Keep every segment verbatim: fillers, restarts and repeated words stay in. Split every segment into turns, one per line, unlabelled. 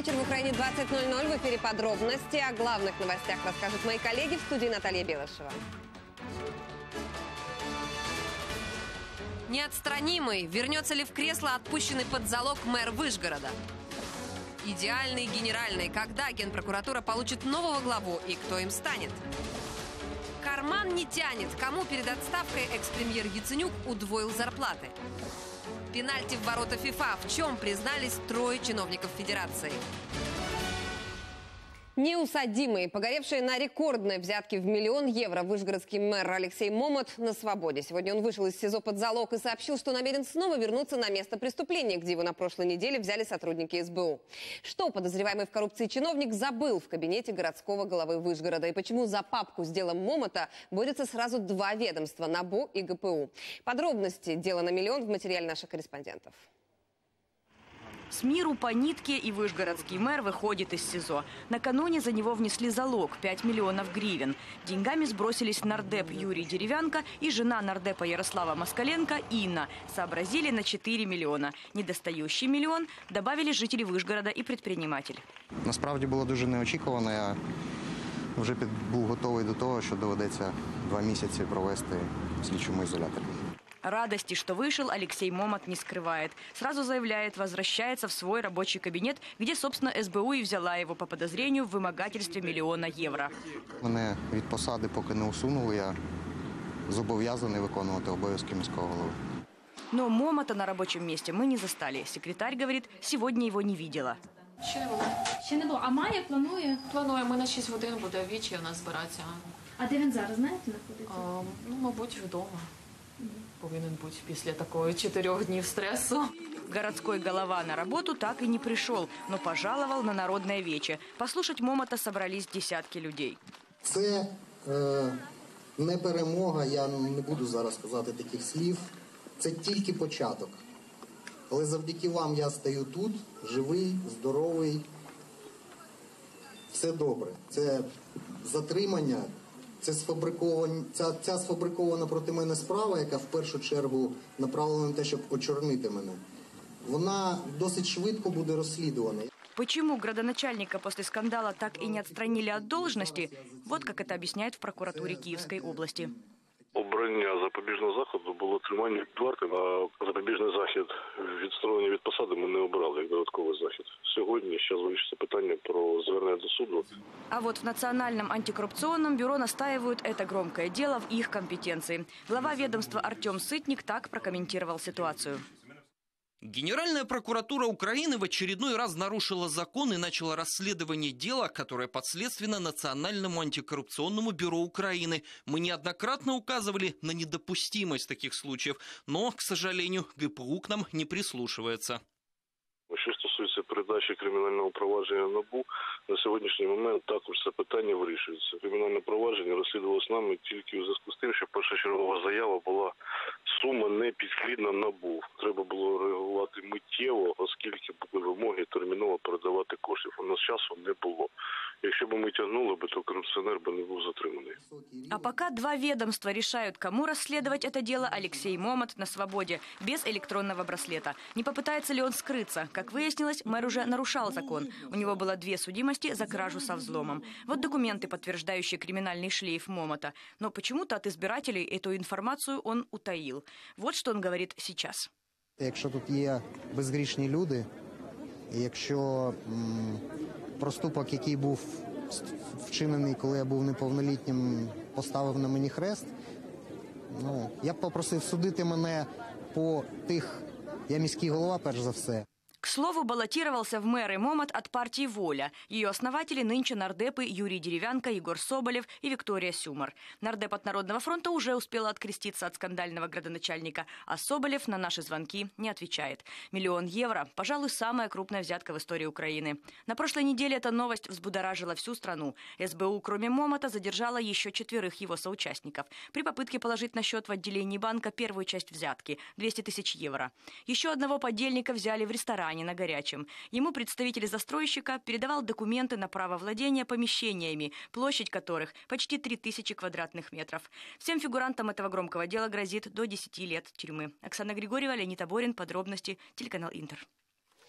вечер. В Украине двадцать ноль ноль. В эфире подробности. О главных новостях расскажут мои коллеги. В студии Наталья Белышева.
Неотстранимый. Вернется ли в кресло отпущенный под залог мэр Вышгорода? Идеальный генеральный. Когда Генпрокуратура получит нового главу и кто им станет? Карман не тянет. Кому перед отставкой экс-премьер Яценюк удвоил зарплаты? Пенальти в ворота ФИФА. В чем признались трое чиновников Федерации?
Неусадимый. Погоревший на рекордной взятке в миллион евро вышгородский мэр Алексей Момот на свободе. Сегодня он вышел из СИЗО под залог и сообщил, что намерен снова вернуться на место преступления, где его на прошлой неделе взяли сотрудники СБУ. Что подозреваемый в коррупции чиновник забыл в кабинете городского главы Вышгорода? И почему за папку с делом Момота борются сразу два ведомства – НАБУ и ГПУ? Подробности дела на миллион в материале наших корреспондентов.
С миру по нитке, и вышгородский мэр выходит из СИЗО. Накануне за него внесли залог – пять миллионов гривен. Деньгами сбросились нардеп Юрий Деревянко и жена нардепа Ярослава Москаленко Инна. Сообразили на четыре мільйона. Недостающий мільйон добавили жители Вишгорода і предприниматель.
Насправді було дуже неочікувано. Я вже був готовий до того, що доведеться два місяці провести в слідчому ізоляторі.
Радости, что вышел, Алексей Момот не скрывает. Сразу заявляет, возвращается в свой рабочий кабинет, где, собственно, СБУ и взяла его по подозрению в вымогательстве миллиона евро.
Мене від посади поки не усунули, я зобов'язаний виконувати обов'язки міського голови.
Но Момота на рабочем месте мы не застали. Секретарь говорит, сегодня его не видела.
Ще не було.
Ще не було. А Майя планує?
Планує, ми на шість годин буде ввечері у нас збиратися.
А де він зараз, знаєте, знаходиться?
А, ну, мабуть, вдома. Повинен бути після такого чотирьох днів стресу.
Городской голова на работу так и не пришел, но пожаловал на народное вече. Послушать Момота собрались десятки людей.
Це е, не перемога, я не буду зараз казати таких слів. Це тільки початок. Але завдяки вам я стою тут, живий, здоровий. Все добре. Це затримання. Це сфабрикована, ця, ця сфабрикована проти мене справа, яка в першу чергу направлена на те, щоб очорнити мене, вона досить швидко буде розслідувана.
Почему градоначальника после скандала так и не отстранили от должности? Вот как это объясняют в прокуратуре Киевской области.
Обрання запобіжного заходу було тримання під вартою, а запобіжний захід відсторонення від посади ми не обирали як додатковий захід. Сьогодні зараз вирішиться питання про звернення до суду.
А вот в Национальном антикоррупционном бюро настаивают это громкое дело в их компетенции. Глава ведомства Артем Сытник так прокомментировал ситуацию.
Генеральная прокуратура Украины в очередной раз нарушила закон и начала расследование дела, которое подследственно Национальному антикоррупционному бюро Украины. Мы неоднократно указывали на недопустимость таких случаев, но, к сожалению, ГПУ к нам не прислушивается.
Що стосується передачі кримінального провадження НАБУ, на сьогоднішній момент також це питання вирішується. Кримінальне провадження розслідувалося нами тільки у зв'язку з тим, що першочергова заява була сума не підслідна НАБУ. Треба було реагувати миттєво, оскільки були вимоги терміново передавати коштів. У нас часу не було. Якщо б ми тягнули, то корупціонер би не був затриманий.
А пока два ведомства решают, кому расследовать это дело, Алексей Момот на свободе, без электронного браслета. Не попытается ли он скрыться? Как выяснилось, мэр уже нарушал закон. У него было две судимости за кражу со взломом. Вот документы, подтверждающие криминальный шлейф Момота. Но почему-то от избирателей эту информацию он утаил. Вот что он говорит сейчас.
Якщо тут є безгрішні люди, і якщо м, проступок, який був вчинений, коли я був неповнолітнім, поставив на мені хрест, ну, я б попросив судити мене по тих, я міський голова, перш за все.
К слову, баллотировался в мэры Момот от партии «Воля». Ее основатели нынче нардепы Юрий Деревянко, Егор Соболев и Виктория Сюмар. Нардеп от Народного фронта уже успела откреститься от скандального градоначальника, а Соболев на наши звонки не отвечает. Миллион евро – пожалуй, самая крупная взятка в истории Украины. На прошлой неделе эта новость взбудоражила всю страну. СБУ, кроме Момота, задержала еще четверых его соучастников при попытке положить на счет в отделении банка первую часть взятки – двести тысяч евро. Еще одного подельника взяли в ресторане на Горячем. Ему представитель застройщика передавал документы на право владения помещениями, площадь которых почти три тысячи квадратных метров. Всем фигурантам этого громкого дела грозит до десяти лет тюрьмы. Оксана Григорьева, Леонид Аборин. Подробности. Телеканал Интер.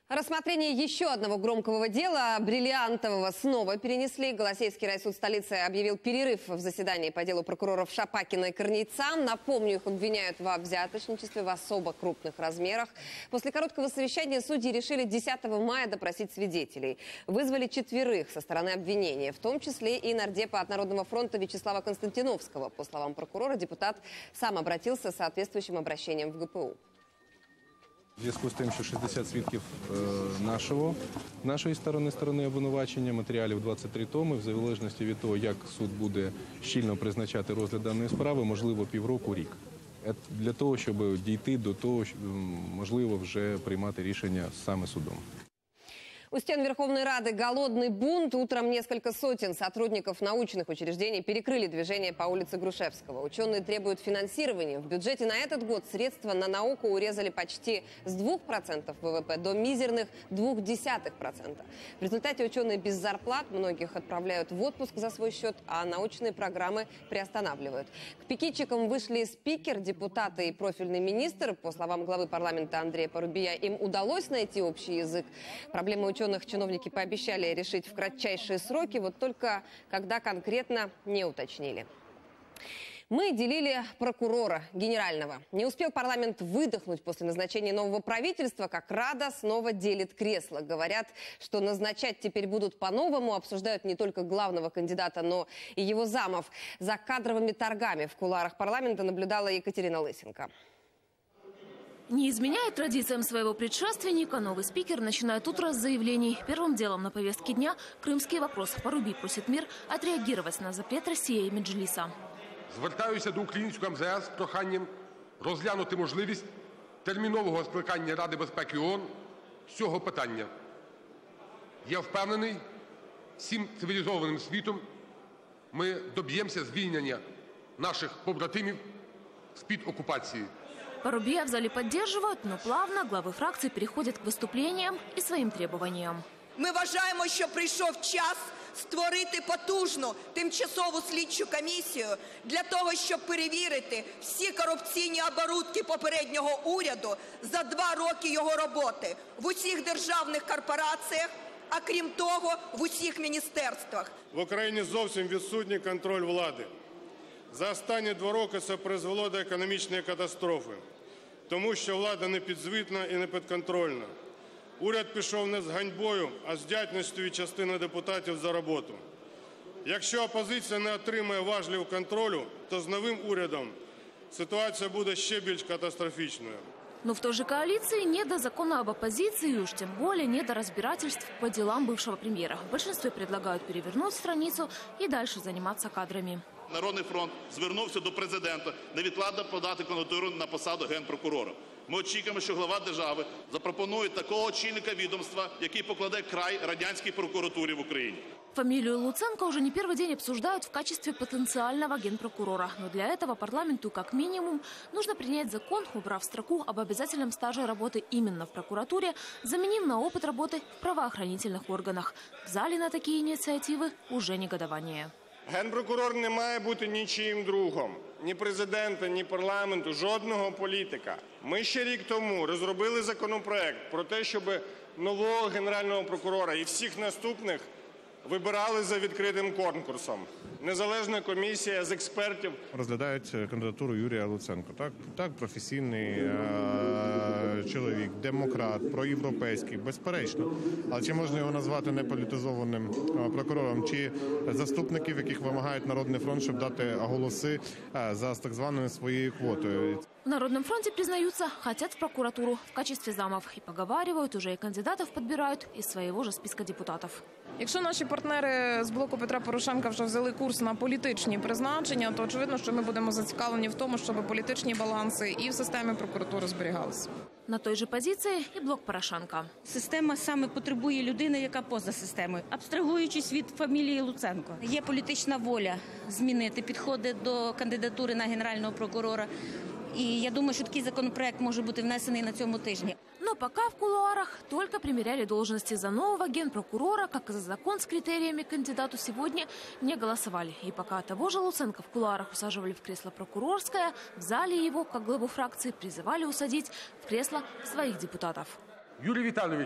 Рассмотрение еще одного громкого дела, бриллиантового, снова перенесли. Голосеевский райсуд столицы объявил перерыв в заседании по делу прокуроров Шапакина и Корнейца. Напомню, их обвиняют во взяточничестве в особо крупных размерах. После короткого совещания судьи решили десятого мая допросить свидетелей. Вызвали четверых со стороны обвинения, в том числе и нардепа от Народного фронта Вячеслава Константиновского. По словам прокурора, депутат сам обратился с соответствующим обращением в гэ пэ у.
В зв'язку з тим, що шістдесят свідків нашого, нашої сторони, сторони обвинувачення, матеріалів двадцять три томи, в залежності від того, як суд буде щільно призначати розгляд даної справи, можливо, півроку, рік. Для того, щоб дійти до того, можливо, вже приймати рішення саме судом.
У стен Верховной Рады голодный бунт. Утром несколько сотен сотрудников научных учреждений перекрыли движение по улице Грушевского. Ученые требуют финансирования. В бюджете на этот год средства на науку урезали почти с двух процентов вэ вэ пэ до мизерных двух десятых процента. В результате ученые без зарплат, многих отправляют в отпуск за свой счет, а научные программы приостанавливают. К пикетчикам вышли спикер, депутаты и профильный министр. По словам главы парламента Андрея Порубия, им удалось найти общий язык. Проблемы ученых чиновники пообещали решить в кратчайшие сроки, вот только когда конкретно не уточнили. Мы делили прокурора генерального. Не успел парламент выдохнуть после назначения нового правительства, как Рада снова делит кресло. Говорят, что назначать теперь будут по-новому. Обсуждают не только главного кандидата, но и его замов. За кадровыми торгами в кулуарах парламента наблюдала Екатерина Лысенко.
Не изменяя традициям своего предшественника, новый спикер начинает утро с заявлений. Первым делом на повестке дня крымский вопрос. Порубій просит мир отреагировать на запрет Росії Меджліса.
Звертаюся до українського ем зе ес з проханням розглянути можливість термінового скликання Ради безпеки ООН з цього питання. Я впевнений, всім цивілізованим світом ми доб'ємося звільнення наших побратимів з-під окупації.
Порубія в зале поддерживают, но плавно главы фракций переходят к выступлениям и своим требованиям.
Ми вважаємо, що прийшов час створити потужну тимчасову слідчу комісію для того, щоб перевірити всі корупційні оборудки попереднього уряду за два роки його роботи в усіх державних корпораціях, а крім того, в усіх міністерствах.
В Україні зовсім відсутній контроль влади. За останні два роки це призвело до економічної катастрофи, тому що влада не підзвітна і не підконтрольна. Уряд пішов не з ганьбою, а з вдячністю від частини депутатів за роботу. Якщо опозиція не отримає важливого контролю, то з новим урядом ситуація буде ще більш катастрофічною.
Но в той же коалиции не до закона об оппозиции, и уж тем более не до разбирательств по делам бывшего премьера. В большинстве предлагают перевернуть страницу и дальше заниматься кадрами.
Народний фронт звернувся до президента невідкладно подати кандидатуру на посаду генпрокурора. Ми очікуємо, що глава держави запропонує такого очільника відомства, який покладе край радянській прокуратурі в Україні.
Фамилию Луценко уже не первый день обсуждают в качестве потенциального генпрокурора. Но для этого парламенту, как минимум, нужно принять закон, убрав строку об обязательном стаже работы именно в прокуратуре, заменив на опыт работы в правоохранительных органах. В зале на такие инициативы уже негодование.
Генпрокурор не має бути нічиїм другом. Ні президента, ні парламенту, жодного політика. Ми ще рік тому розробили законопроект про те, щоб нового генерального прокурора і всіх наступних вибирали за відкритим конкурсом. Незалежна комісія з експертів.
Розглядають кандидатуру Юрія Луценка. Так, так професійний е- чоловік, демократ, проєвропейський, безперечно. Але чи можна його назвати неполітизованим прокурором? Чи заступників, яких вимагають Народний фронт, щоб дати голоси е- за так званою своєю квотою?
В Народном фронте признаются, хотят в прокуратуру в качестве замов. И поговаривают, уже и кандидатов подбирают из своего же списка депутатов.
Якщо наші партнери з блоку Петра Порошенка вже взяли курс на політичні призначення, то очевидно, що ми будемо зацікавлені в тому, щоб політичні баланси і в системі прокуратури зберігалися.
На той же позиції і блок Порошенка.
Система саме потребує людини, яка поза системою. Абстрагуючись від фамілії Луценко. Є політична воля змінити підходи до кандидатури на генерального прокурора. И я думаю, что такой законопроект может быть внесенный на цьому тижні.
Но пока в кулуарах только примеряли должности за нового генпрокурора, как и за закон с критериями кандидату сегодня не голосовали. И пока того же Луценко в кулуарах усаживали в кресло прокурорское, в зале его, как главу фракции, призывали усадить в кресло своих депутатов.
Юрій Віталійович,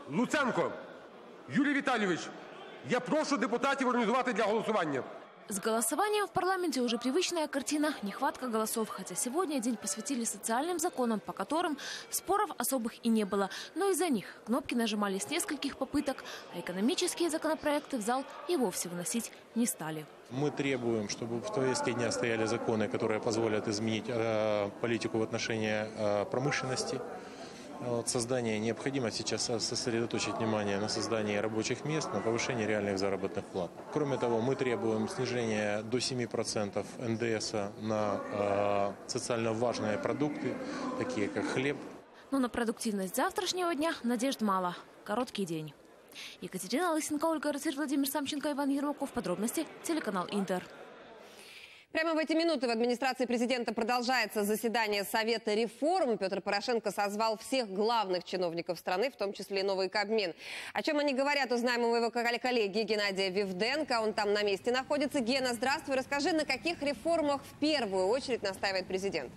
Луценко Юрій Віталійович, я прошу депутатів організувати для голосування.
С голосованием в парламенте уже привычная картина – нехватка голосов. Хотя сегодня день посвятили социальным законам, по которым споров особых и не было. Но из-за них кнопки нажимали с нескольких попыток, а экономические законопроекты в зал и вовсе выносить не стали.
Мы требуем, чтобы в повестке дня стояли законы, которые позволят изменить э, политику в отношении э, промышленности. Вот создание необходимо сейчас сосредоточить внимание на создании рабочих мест, на повышении реальных заработных плат. Кроме того, мы требуем снижения до семи процентов эн дэ эса на э, социально важные продукты, такие как хлеб.
Но на продуктивность завтрашнего дня надежд мало. Короткий день. Екатерина Лысенко, Ольга Рацир, Владимир Самченко, Иван Ермаков. Подробности телеканал Интер.
Прямо в эти минуты в администрации президента продолжается заседание Совета реформ. Петр Порошенко созвал всех главных чиновников страны, в том числе и новый Кабмин. О чем они говорят, узнаем у моего коллеги Геннадия Вивденко. Он там на месте находится. Гена, здравствуй. Расскажи, на каких реформах в первую очередь настаивает президент?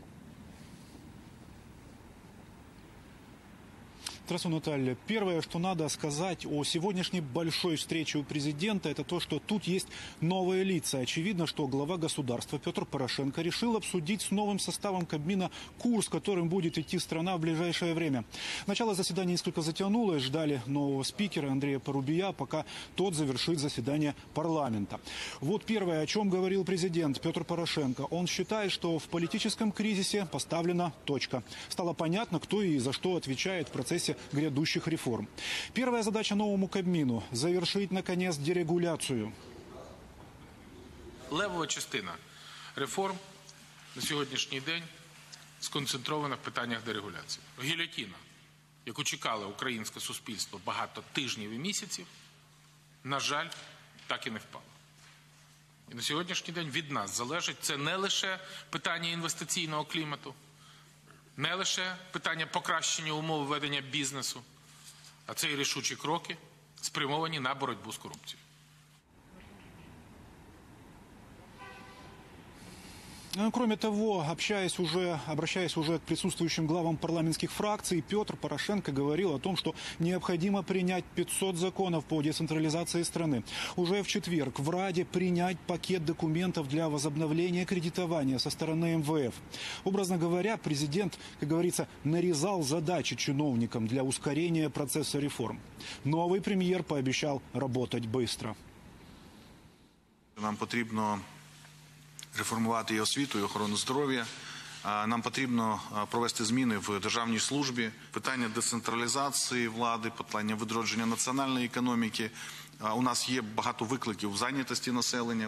Здравствуй, Наталья. Первое, что надо сказать о сегодняшней большой встрече у президента, это то, что тут есть новые лица. Очевидно, что глава государства Петр Порошенко решил обсудить с новым составом Кабмина курс, которым будет идти страна в ближайшее время. Начало заседания несколько затянулось, ждали нового спикера Андрея Парубия, пока тот завершит заседание парламента. Вот первое, о чем говорил президент Петр Порошенко. Он считает, что в политическом кризисе поставлена точка. Стало понятно, кто и за что отвечает в процессе грядущих реформ. Первая задача новому Кабмину – завершить, наконец, дерегуляцию.
Левова частина реформ на сьогоднішній день сконцентрована в питаннях дерегуляції. Гільотіна, яку чекало українське суспільство багато тижнів і місяців, на жаль, так і не впала. І на сьогоднішній день від нас залежить це не лише питання інвестиційного клімату, не лише питання покращення умов ведення бізнесу, а це і рішучі кроки, спрямовані на боротьбу з корупцією.
Кроме того, общаясь уже, обращаясь уже к присутствующим главам парламентских фракций, Петр Порошенко говорил о том, что необходимо принять пятьсот законов по децентрализации страны. Уже в четверг в Раде принять пакет документов для возобновления кредитования со стороны эм вэ эф. Образно говоря, президент, как говорится, нарезал задачи чиновникам для ускорения процесса реформ. Новый премьер пообещал работать быстро.
Нам потрібно реформувати і освіту, і охорону здоров'я. Нам потрібно провести зміни в державній службі. Питання децентралізації влади, питання відродження національної економіки. У нас є багато викликів в зайнятості населення.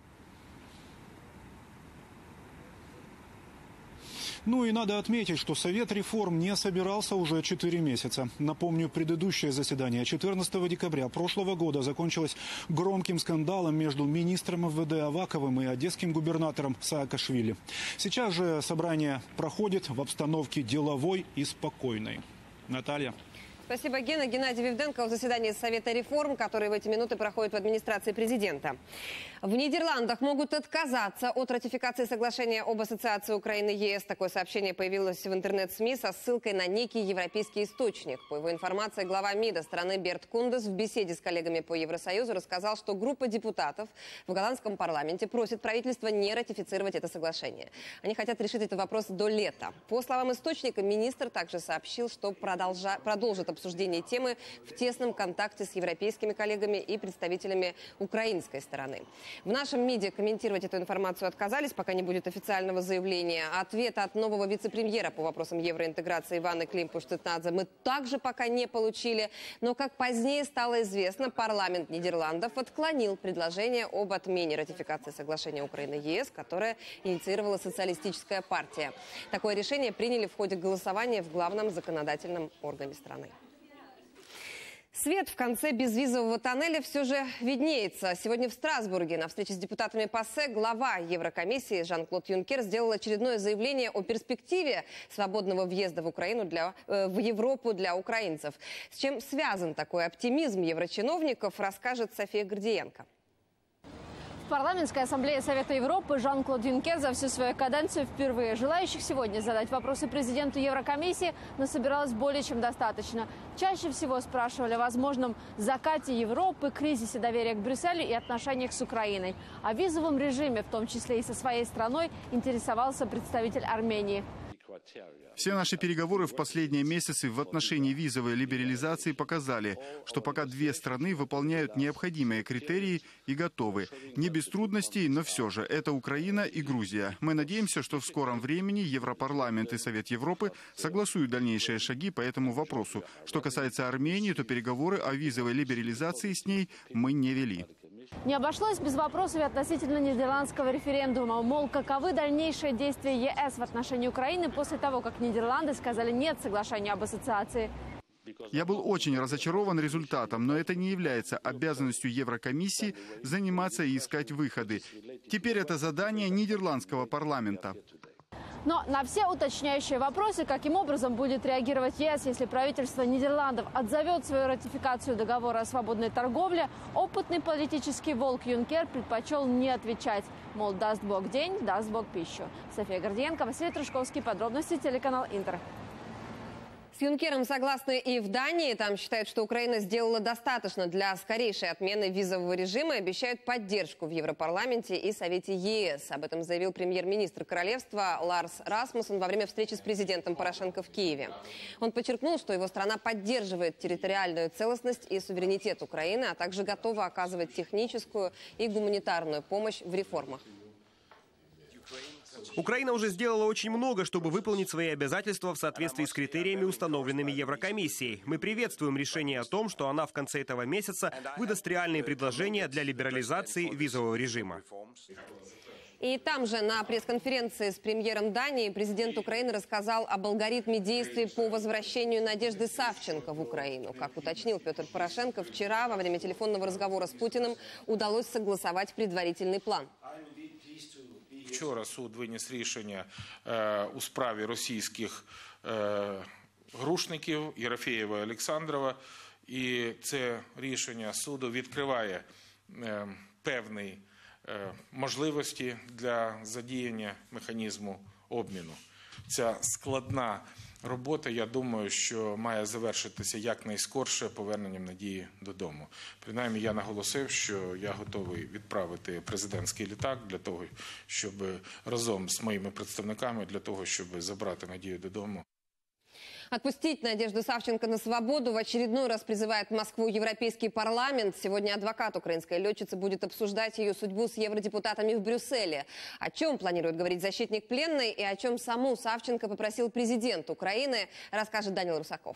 Ну и надо отметить, что Совет реформ не собирался уже четыре месяца. Напомню, предыдущее заседание четырнадцатого декабря прошлого года закончилось громким скандалом между министром эм вэ дэ Аваковым и одесским губернатором Саакашвили. Сейчас же собрание проходит в обстановке деловой и спокойной. Наталья.
Спасибо, Гена. Геннадий Вивденко о заседании Совета реформ, который в эти минуты проходит в администрации президента. В Нидерландах могут отказаться от ратификации соглашения об ассоциации Украины и ЕС. Такое сообщение появилось в интернет-СМИ со ссылкой на некий европейский источник. По его информации, глава МИДа страны Берт Кундес в беседе с коллегами по Евросоюзу рассказал, что группа депутатов в голландском парламенте просит правительство не ратифицировать это соглашение. Они хотят решить этот вопрос до лета. По словам источника, министр также сообщил, что продолжа... продолжит обсуждение темы в тесном контакте с европейскими коллегами и представителями украинской стороны. В нашем МИДе комментировать эту информацию отказались, пока не будет официального заявления. Ответа от нового вице-премьера по вопросам евроинтеграции Иваны Климпуш-Цитнадзе мы также пока не получили. Но, как позднее стало известно, парламент Нидерландов отклонил предложение об отмене ратификации соглашения Украины и ЕС, которое инициировала социалистическая партия. Такое решение приняли в ходе голосования в главном законодательном органе страны. Свет в конце безвизового тоннеля все же виднеется. Сегодня в Страсбурге на встрече с депутатами ПАСЕ глава Еврокомиссии Жан-Клод Юнкер сделал очередное заявление о перспективе свободного въезда в Украину для, э, в Европу для украинцев. С чем связан такой оптимизм еврочиновников, расскажет София Гордиенко.
парламентской ассамблее Совета Европы Жан-Клод Юнкер за всю свою каденцию впервые. Желающих сегодня задать вопросы президенту Еврокомиссии насобиралось более чем достаточно. Чаще всего спрашивали о возможном закате Европы, кризисе доверия к Брюсселю и отношениях с Украиной. О визовом режиме, в том числе и со своей страной, интересовался представитель Армении.
Все наши переговоры в последние месяцы в отношении визовой либерализации показали, что пока две страны выполняют необходимые критерии и готовы. Не без трудностей, но все же. Это Украина и Грузия. Мы надеемся, что в скором времени Европарламент и Совет Европы согласуют дальнейшие шаги по этому вопросу. Что касается Армении, то переговоры о визовой либерализации с ней мы не вели.
Не обошлось без вопросов относительно нидерландского референдума. Мол, каковы дальнейшие действия ЕС в отношении Украины после того, как Нидерланды сказали нет соглашению об ассоциации?
Я был очень разочарован результатом, но это не является обязанностью Еврокомиссии заниматься и искать выходы. Теперь это задание нидерландского парламента.
Но на все уточняющие вопросы, каким образом будет реагировать ЕС, если правительство Нидерландов отзовет свою ратификацию договора о свободной торговле, опытный политический волк Юнкер предпочел не отвечать. Мол, даст Бог день, даст Бог пищу. София Гордиенко, Василий Трушковский. Подробности, телеканал Интер.
С Юнкером согласны и в Дании. Там считают, что Украина сделала достаточно для скорейшей отмены визового режима и обещают поддержку в Европарламенте и Совете ЕС. Об этом заявил премьер-министр королевства Ларс Расмуссен во время встречи с президентом Порошенко в Киеве. Он подчеркнул, что его страна поддерживает территориальную целостность и суверенитет Украины, а также готова оказывать техническую и гуманитарную помощь в реформах.
Украина уже сделала очень много, чтобы выполнить свои обязательства в соответствии с критериями, установленными Еврокомиссией. Мы приветствуем решение о том, что она в конце этого месяца выдаст реальные предложения для либерализации визового режима.
И там же на пресс-конференции с премьером Дании президент Украины рассказал об алгоритме действий по возвращению Надежды Савченко в Украину. Как уточнил Петр Порошенко, вчера во время телефонного разговора с Путиным удалось согласовать предварительный план.
Вчора суд виніс рішення е, у справі російських е, грушників Єрофєєва і Олександрова. І це рішення суду відкриває е, певні е, можливості для задіяння механізму обміну. Ця складна робота, я думаю, що має завершитися якнайскорше поверненням Надії додому. Принаймні, я наголосив, що я готовий відправити президентський літак для того, щоб разом з моїми представниками, для того, щоб забрати Надію додому.
Отпустить Надежду Савченко на свободу в очередной раз призывает Москву Европейский парламент. Сегодня адвокат украинской летчицы будет обсуждать ее судьбу с евродепутатами в Брюсселе. О чем планирует говорить защитник пленной и о чем саму Савченко попросил президент Украины, расскажет Данил Русаков.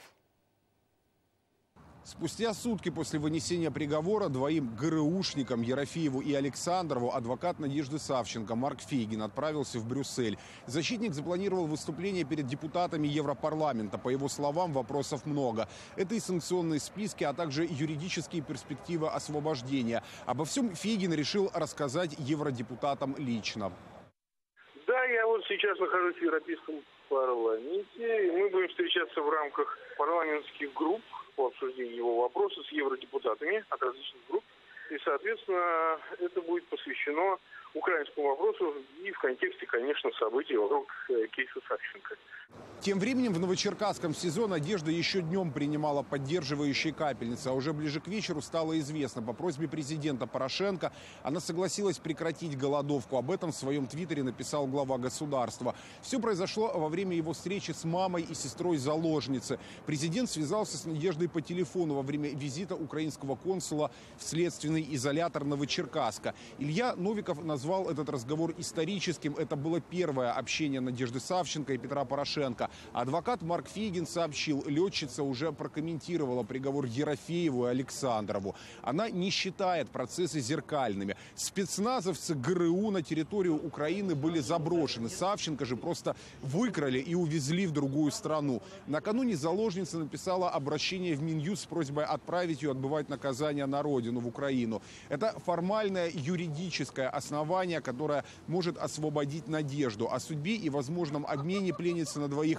Спустя сутки после вынесения приговора двоим ГРУшникам Ерофееву и Александрову адвокат Надежды Савченко Марк Фейгин отправился в Брюссель. Защитник запланировал выступление перед депутатами Европарламента. По его словам, вопросов много. Это и санкционные списки, а также юридические перспективы освобождения. Обо всем Фейгин решил рассказать евродепутатам лично.
Да, я вот сейчас нахожусь в Европейском парламенте. И мы будем встречаться в рамках парламентских групп по обсуждению его вопроса с евродепутатами от различных групп. И, соответственно, это будет посвящено украинскому вопросу и в контексте, конечно, событий вокруг кейса Савченко.
Тем временем в Новочеркасском СИЗО Надежда еще днем принимала поддерживающие капельницы, а уже ближе к вечеру стало известно. По просьбе президента Порошенко она согласилась прекратить голодовку. Об этом в своем твиттере написал глава государства. Все произошло во время его встречи с мамой и сестрой заложницы. Президент связался с Надеждой по телефону во время визита украинского консула в следственный изолятор Новочеркасска. Илья Новиков назвал этот разговор историческим. Это было первое общение Надежды Савченко и Петра Порошенко. Адвокат Марк Фейгин сообщил, летчица уже прокомментировала приговор Ерофееву и Александрову. Она не считает процессы зеркальными. Спецназовцы ГРУ на территорию Украины были заброшены. Савченко же просто выкрали и увезли в другую страну. Накануне заложница написала обращение в Минюст с просьбой отправить ее отбывать наказание на родину, в Украину. Это формальное юридическое основание, которое может освободить Надежду. О судьбе и возможном обмене пленницы на двоих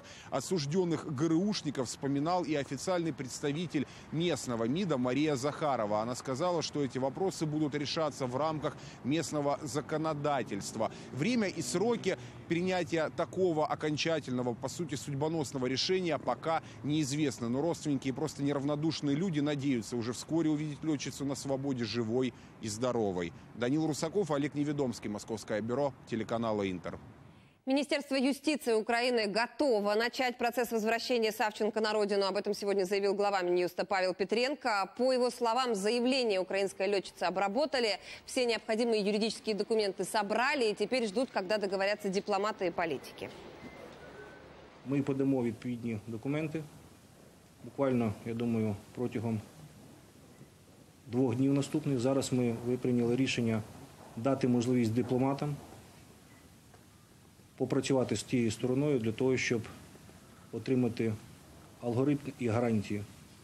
осужденных ГРУшников вспоминал и официальный представитель местного МИДа Мария Захарова. Она сказала, что эти вопросы будут решаться в рамках местного законодательства. Время и сроки принятия такого окончательного, по сути, судьбоносного решения пока неизвестно. Но родственники и просто неравнодушные люди надеются уже вскоре увидеть летчицу на свободе живой и здоровой. Данил Русаков, Олег Неведомский, Московское бюро телеканала «Интер».
Министерство юстиции Украины готово начать процесс возвращения Савченко на родину. Об этом сегодня заявил глава Минюста Павел Петренко. По его словам, заявление украинской летчицы обработали, все необходимые юридические документы собрали и теперь ждут, когда договорятся дипломаты и политики.
Ми подамо відповідні документи. Буквально, я думаю, протягом двох днів наступних. Зараз ми прийняли рішення дати можливість дипломатам попрацювати з тією стороною для того, щоб отримати алгоритм і гарантії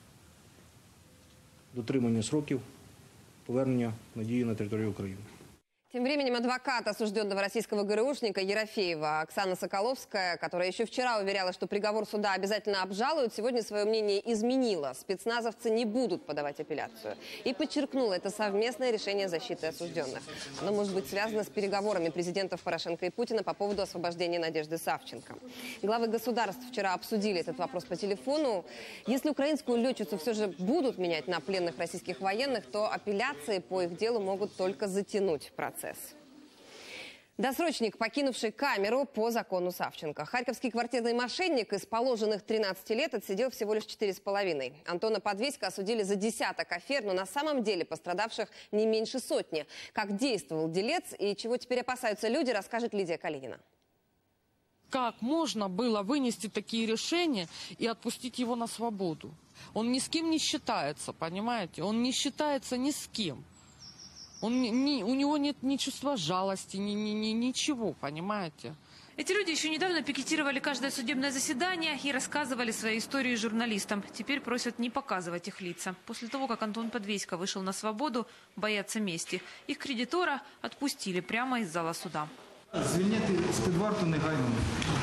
дотримання сроків повернення надії на територію України.
Тем временем адвокат осужденного российского ГРУшника Ерофеева Оксана Соколовская, которая еще вчера уверяла, что приговор суда обязательно обжалуют, сегодня свое мнение изменила. Спецназовцы не будут подавать апелляцию. И подчеркнула, это совместное решение защиты осужденных. Оно может быть связано с переговорами президентов Порошенко и Путина по поводу освобождения Надежды Савченко. Главы государств вчера обсудили этот вопрос по телефону. Если украинскую летчицу все же будут менять на пленных российских военных, то апелляции по их делу могут только затянуть процесс. Досрочник, покинувший камеру по закону Савченко. Харьковский квартирный мошенник из положенных тринадцати лет отсидел всего лишь четыре с половиной. Антона Подвеська осудили за десяток афер, но на самом деле пострадавших не меньше сотни. Как действовал делец и чего теперь опасаются люди, расскажет Лидия Калинина.
Как можно было вынести такие решения и отпустить его на свободу? Он ни с кем не считается, понимаете? Он не считается ни с кем. Он, ни, у него нет ни чувства жалости, ни, ни, ни, ничего, понимаете?
Эти люди еще недавно пикетировали каждое судебное заседание и рассказывали свои истории журналистам. Теперь просят не показывать их лица. После того, как Антон Подвеська вышел на свободу, боятся мести. Их кредитора отпустили прямо из зала суда.
Звільнити з-під варту негайно.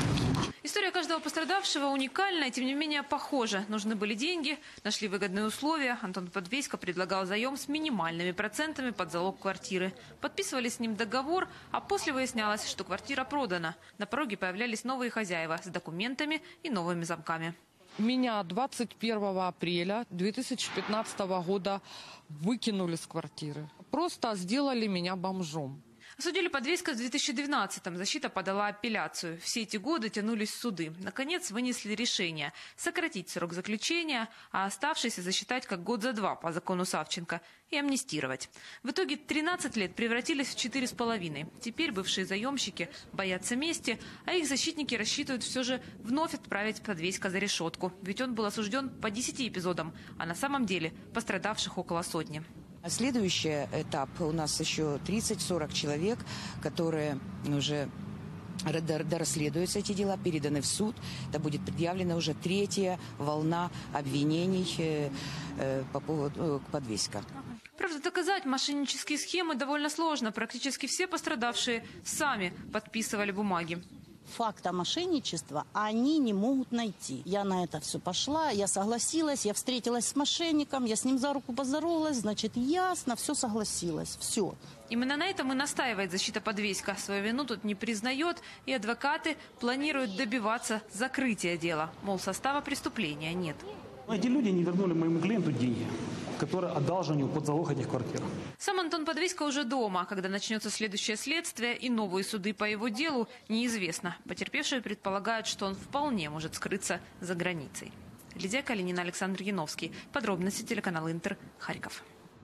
История каждого пострадавшего уникальна, тем не менее похожа. Нужны были деньги, нашли выгодные условия. Антон Подвеська предлагал заем с минимальными процентами под залог квартиры. Подписывали с ним договор, а после выяснялось, что квартира продана. На пороге появлялись новые хозяева с документами и новыми замками.
Меня двадцать первого апреля две тысячи пятнадцатого года выкинули с квартиры. Просто сделали меня бомжом.
Осудили Подвеська в две тысячи двенадцатом. Защита подала апелляцию. Все эти годы тянулись суды. Наконец вынесли решение сократить срок заключения, а оставшийся засчитать как год за два по закону Савченко и амнистировать. В итоге тринадцать лет превратились в четыре с половиной. Теперь бывшие заемщики боятся мести, а их защитники рассчитывают все же вновь отправить Подвеська за решетку. Ведь он был осужден по десяти эпизодам, а на самом деле пострадавших около сотни.
Следующий этап у нас еще тридцать-сорок человек, которые уже дорасследуются эти дела, переданы в суд. Это будет предъявлена уже третья волна обвинений по поводу Подвеська.
Правда, доказать мошеннические схемы довольно сложно. Практически все пострадавшие сами подписывали бумаги.
Факта мошенничества они не могут найти. Я на это все пошла, я согласилась, я встретилась с мошенником, я с ним за руку поздоровалась, значит, ясно, все согласилась, все.
Именно на этом и настаивает защита Подвеська. Свою вину тут не признает, и адвокаты планируют добиваться закрытия дела. Мол, состава преступления нет.
Эти люди не вернули моему клиенту деньги, которые одалживали под залог этих квартир.
Сам Антон Подвеська уже дома. Когда начнется следующее следствие и новые суды по его делу, неизвестно. Потерпевшие предполагают, что он вполне может скрыться за границей. Лидия Калинина, Александр Яновский. Подробности телеканал Интер, Харьков.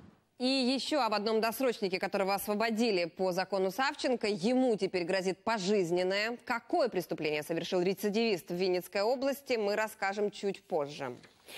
И еще об одном досрочнике, которого освободили по закону Савченко. Ему теперь грозит пожизненное. Какое преступление совершил рецидивист в Винницкой области, мы расскажем чуть позже.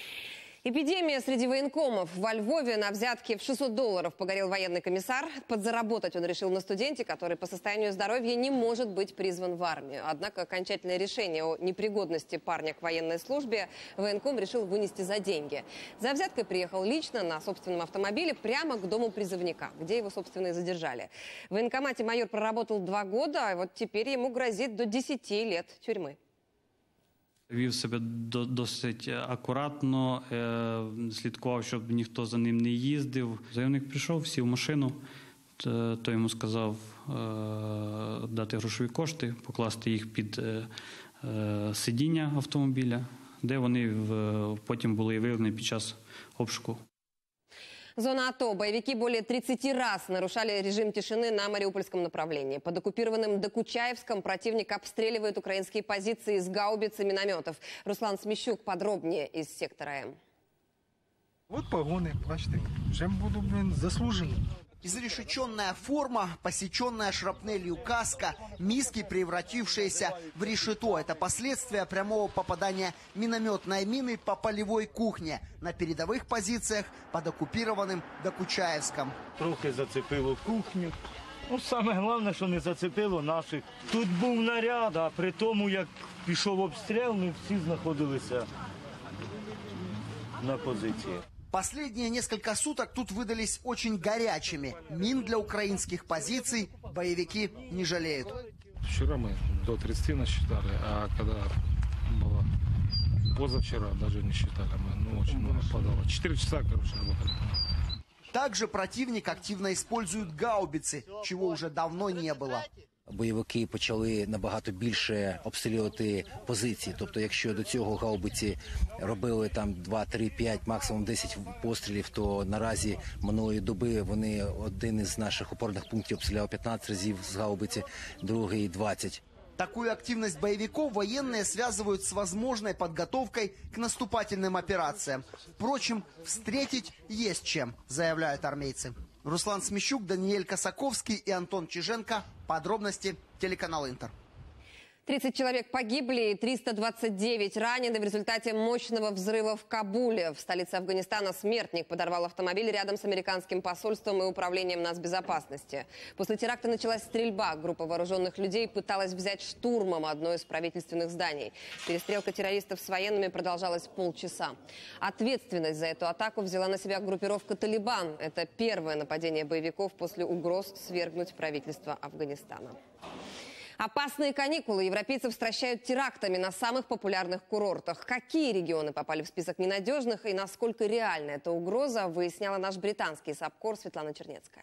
Эпидемия среди военкомов. Во Львове на взятке в шестьсот долларов погорел военный комиссар. Подзаработать он решил на студенте, который по состоянию здоровья не может быть призван в армию. Однако окончательное решение о непригодности парня к военной службе военком решил вынести за деньги. За взяткой приехал лично на собственном автомобиле прямо к дому призывника, где его, собственно, и задержали. В военкомате майор проработал два года, а вот теперь ему грозит до десяти лет тюрьмы.
Вів себе досить акуратно, слідкував, щоб ніхто за ним не їздив. Заявник прийшов, сів в машину, то йому сказав дати грошові кошти, покласти їх під сидіння автомобіля, де вони потім були виявлені під час обшуку.
Зона АТО. Боевики более тридцати раз нарушали режим тишины на Мариупольском направлении. Под оккупированным Докучаевском противник обстреливает украинские позиции из гаубиц и минометов. Руслан Смещук подробнее из сектора М.
Вот погоны, бачите, чем буду, блин, заслужены.
Изрешеченная форма, посеченная шрапнелью каска, миски, превратившиеся в решето. Это последствия прямого попадания минометной мины по полевой кухне на передовых позициях под оккупированным Докучаевском.
Трохи зацепило кухню. Ну, саме головне, що не зацепило наших. Тут був наряд, а при тому, як пішов обстріл, ми всі знаходилися на позиції.
Последние несколько суток тут выдались очень горячими. Мин для украинских позиций боевики не жалеют.
Вчера мы до тридцати насчитали, а когда было позавчера, даже не считали. Мы, ну, очень много подало. Четыре часа, короче, работали.
Также противник активно использует гаубицы, чего уже давно не было.
Бойовики почали набагато більше обстрілювати позиції. Тобто, якщо до цього гаубиці робили там два, три, п'ять, максимум десять пострілів, то наразі минулої доби вони один із наших опорних пунктів обстріляв п'ятнадцять разів з гаубиці, другий двадцять.
Такую активность боевиков военные связывают с возможной подготовкой к наступательным операциям. Впрочем, встретить есть чем, заявляют армейцы. Руслан Смещук, Даниэль Косаковский и Антон Чиженко. Подробности телеканал Интер.
тридцать человек погибли и триста двадцать девять ранены в результате мощного взрыва в Кабуле. В столице Афганистана смертник подорвал автомобиль рядом с американским посольством и управлением нацбезопасности. После теракта началась стрельба. Группа вооруженных людей пыталась взять штурмом одно из правительственных зданий. Перестрелка террористов с военными продолжалась полчаса. Ответственность за эту атаку взяла на себя группировка «Талибан». Это первое нападение боевиков после угроз свергнуть правительство Афганистана. Опасные каникулы европейцев стращают терактами на самых популярных курортах. Какие регионы попали в список ненадежных и насколько реальна эта угроза, выясняла наш британский САПКОР Светлана Чернецкая.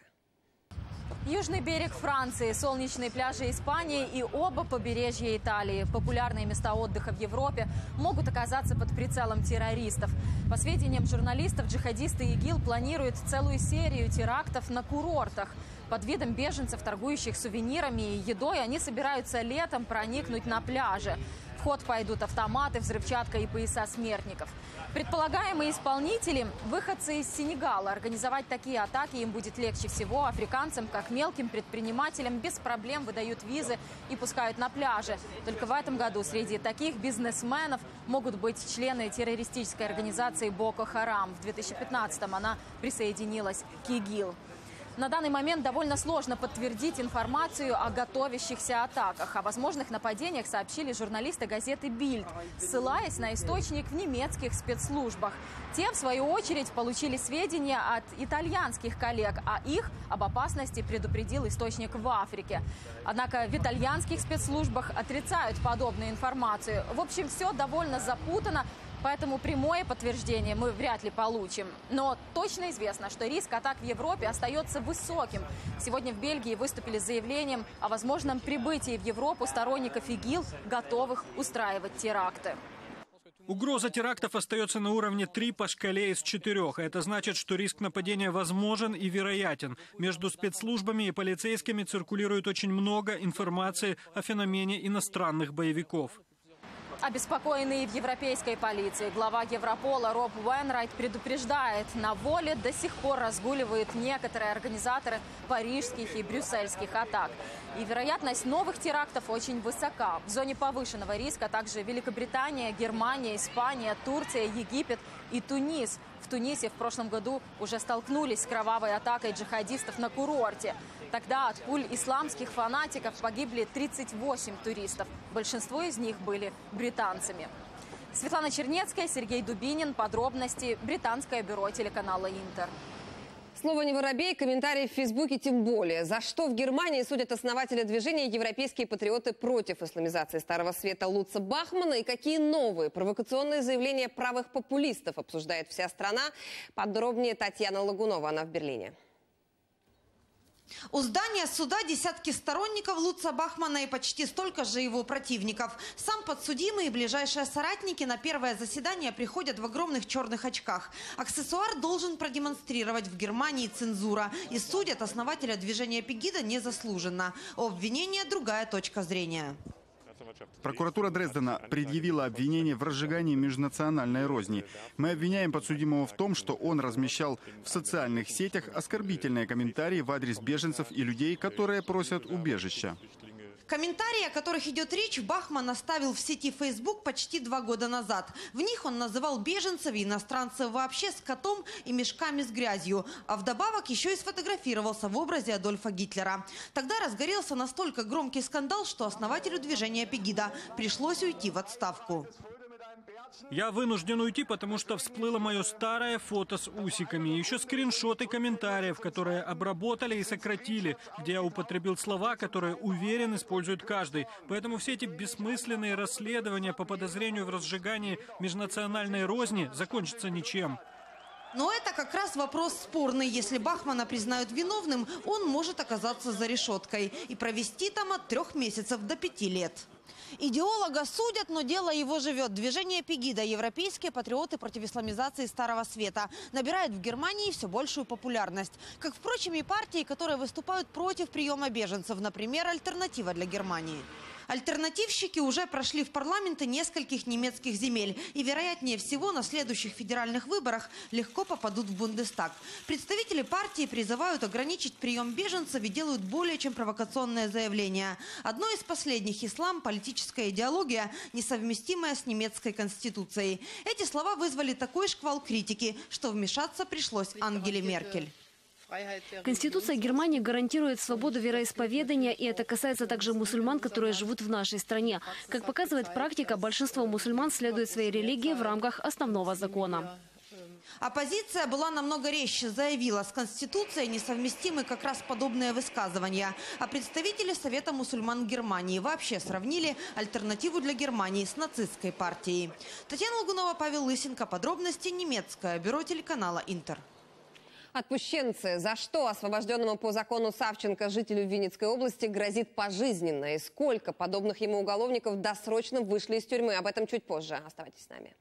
Южный берег Франции, солнечные пляжи Испании и оба побережья Италии. Популярные места отдыха в Европе могут оказаться под прицелом террористов. По сведениям журналистов, джихадисты ИГИЛ планируют целую серию терактов на курортах. Под видом беженцев, торгующих сувенирами и едой, они собираются летом проникнуть на пляжи. В ход пойдут автоматы, взрывчатка и пояса смертников. Предполагаемые исполнители – выходцы из Сенегала. Организовать такие атаки им будет легче всего. Африканцам, как мелким предпринимателям, без проблем выдают визы и пускают на пляжи. Только в этом году среди таких бизнесменов могут быть члены террористической организации Боко Харам. В две тысячи пятнадцатом она присоединилась к ИГИЛ. На данный момент довольно сложно подтвердить информацию о готовящихся атаках. О возможных нападениях сообщили журналисты газеты «Бильд», ссылаясь на источник в немецких спецслужбах. Те, в свою очередь, получили сведения от итальянских коллег, а их об опасности предупредил источник в Африке. Однако в итальянских спецслужбах отрицают подобную информацию. В общем, все довольно запутано. Поэтому прямое подтверждение мы вряд ли получим. Но точно известно, что риск атак в Европе остается высоким. Сегодня в Бельгии выступили с заявлением о возможном прибытии в Европу сторонников ИГИЛ, готовых устраивать теракты.
Угроза терактов остается на уровне три по шкале из четырех. Это значит, что риск нападения возможен и вероятен. Между спецслужбами и полицейскими циркулирует очень много информации о феномене иностранных боевиков.
Обеспокоенный в европейской полиции глава Европола Роб Уэнрайт предупреждает, на воле до сих пор разгуливают некоторые организаторы парижских и брюссельских атак. И вероятность новых терактов очень высока. В зоне повышенного риска также Великобритания, Германия, Испания, Турция, Египет и Тунис. В Тунисе в прошлом году уже столкнулись с кровавой атакой джихадистов на курорте. Тогда от пуль исламских фанатиков погибли тридцать восемь туристов. Большинство из них были британцами. Светлана Чернецкая, Сергей Дубинин. Подробности. Британское бюро телеканала «Интер».
Слово не воробей, комментарии в Фейсбуке тем более. За что в Германии судят основателя движения «Европейские патриоты против исламизации Старого Света» Лутца Бахмана и какие новые провокационные заявления правых популистов обсуждает вся страна. Подробнее Татьяна Лагунова, она в Берлине.
У здания суда десятки сторонников Лутца Бахмана и почти столько же его противников. Сам подсудимый и ближайшие соратники на первое заседание приходят в огромных черных очках. Аксессуар должен продемонстрировать в Германии цензура. И судят основателя движения Пегида незаслуженно. У обвинения другая точка зрения.
Прокуратура Дрездена предъявила обвинение в разжигании межнациональной розни. Мы обвиняем подсудимого в том, что он размещал в социальных сетях оскорбительные комментарии в адрес беженцев и людей, которые просят убежища.
Комментарии, о которых идет речь, Бахман оставил в сети Facebook почти два года назад. В них он называл беженцев и иностранцев вообще скотом и мешками с грязью. А вдобавок еще и сфотографировался в образе Адольфа Гитлера. Тогда разгорелся настолько громкий скандал, что основателю движения Пегида пришлось уйти в отставку.
Я вынужден уйти, потому что всплыло мое старое фото с усиками. Еще скриншоты комментариев, которые обработали и сократили, где я употребил слова, которые, уверен, использует каждый. Поэтому все эти бессмысленные расследования по подозрению в разжигании межнациональной розни закончатся ничем.
Но это как раз вопрос спорный. Если Бахмана признают виновным, он может оказаться за решеткой и провести там от трех месяцев до пяти лет. Идеолога судят, но дело его живет. Движение Пегида «Европейские патриоты против исламизации Старого Света» набирает в Германии все большую популярность. Как, впрочем, и партии, которые выступают против приема беженцев, например, «Альтернатива для Германии». Альтернативщики уже прошли в парламенты нескольких немецких земель и, вероятнее всего, на следующих федеральных выборах легко попадут в Бундестаг. Представители партии призывают ограничить прием беженцев и делают более чем провокационное заявление. Одно из последних – ислам – политическая идеология, несовместимая с немецкой конституцией. Эти слова вызвали такой шквал критики, что вмешаться пришлось Ангеле Меркель.
Конституция Германии гарантирует свободу вероисповедания, и это касается также мусульман, которые живут в нашей стране. Как показывает практика, большинство мусульман следует своей религии в рамках основного закона.
Оппозиция была намного резче, заявила, с Конституцией несовместимы как раз подобные высказывания. А представители Совета мусульман Германии вообще сравнили «Альтернативу для Германии» с нацистской партией. Татьяна Лагунова, Павел Лысенко. Подробности немецкое бюро телеканала «Интер».
Отпущенцы. За что освобожденному по закону Савченко жителю Винницкой области грозит пожизненно? И сколько подобных ему уголовников досрочно вышли из тюрьмы? Об этом чуть позже. Оставайтесь с нами.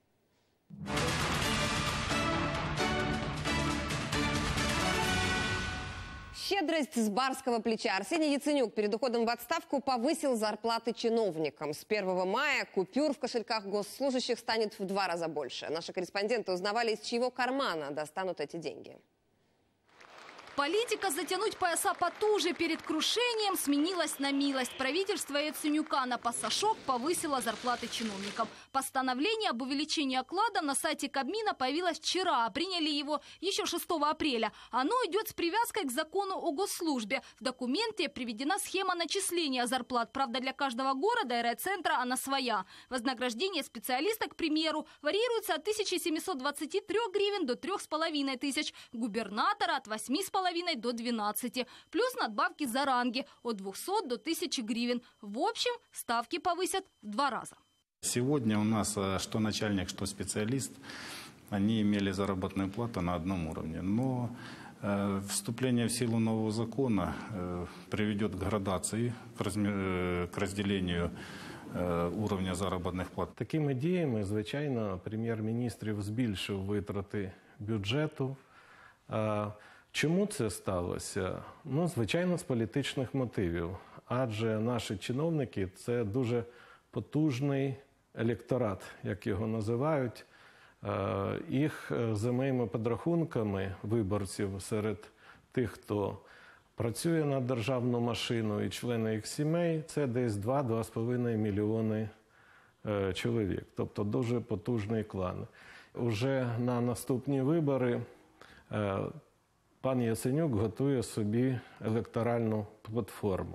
Щедрость с барского плеча. Арсений Яценюк перед уходом в отставку повысил зарплаты чиновникам. С первого мая купюр в кошельках госслужащих станет в два раза больше. Наши корреспонденты узнавали, из чьего кармана достанут эти деньги.
Политика затянуть пояса потуже перед крушением сменилась на милость. Правительство Яценюка на пассажок повысило зарплаты чиновникам. Постановление об увеличении оклада на сайте Кабмина появилось вчера. Приняли его еще шестого апреля. Оно идет с привязкой к закону о госслужбе. В документе приведена схема начисления зарплат. Правда, для каждого города и райцентра она своя. Вознаграждение специалиста, к примеру, варьируется от тысячи семисот двадцати трёх гривен до трёх с половиной тысяч. Губернатора от восьми с половиной до двенадцати. Плюс надбавки за ранги от двухсот до тысячи гривен. В общем, ставки повысят в два раза.
Сегодня у нас что начальник, что специалист, они имели заработную плату на одном уровне. Но э, вступление в силу нового закона э, приведет к градации, к, разме... э, к разделению э, уровня заробітних плат.
Такими діями, звичайно, прем'єр-міністр збільшив витрати бюджету. Е, Чому це сталося? Ну, звичайно, з політичних мотивів. Адже наші чиновники – це дуже потужний електорат, як його називають. Їх за моїми підрахунками виборців серед тих, хто працює на державну машину і члени їх сімей, це десь два-два з половиною мільйони чоловік. Тобто дуже потужний клан. Уже на наступні вибори пан Яценюк готує собі електоральну платформу.